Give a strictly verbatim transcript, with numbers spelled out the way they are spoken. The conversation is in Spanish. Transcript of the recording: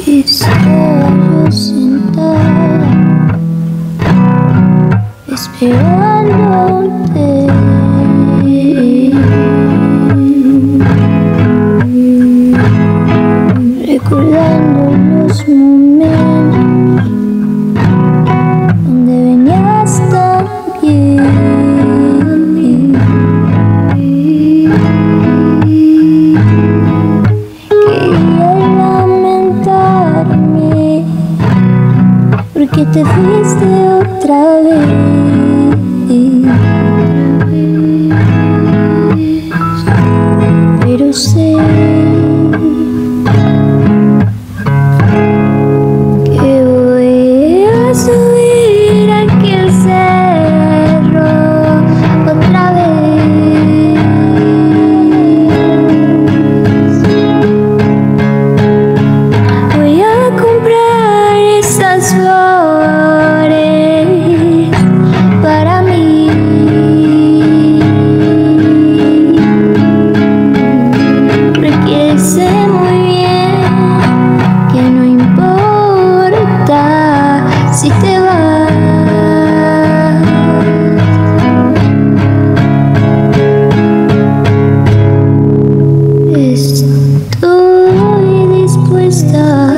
Estaba yo sentada esperándote, recordando los momentos donde venías tan bien. Quería lamentarme porque te fuiste otra vez, pero sé que voy a subir aquel cerro otra vez, voy a comprar esas flores para mí, porque sé muy bien que no importa si te vas. Estoy dispuesta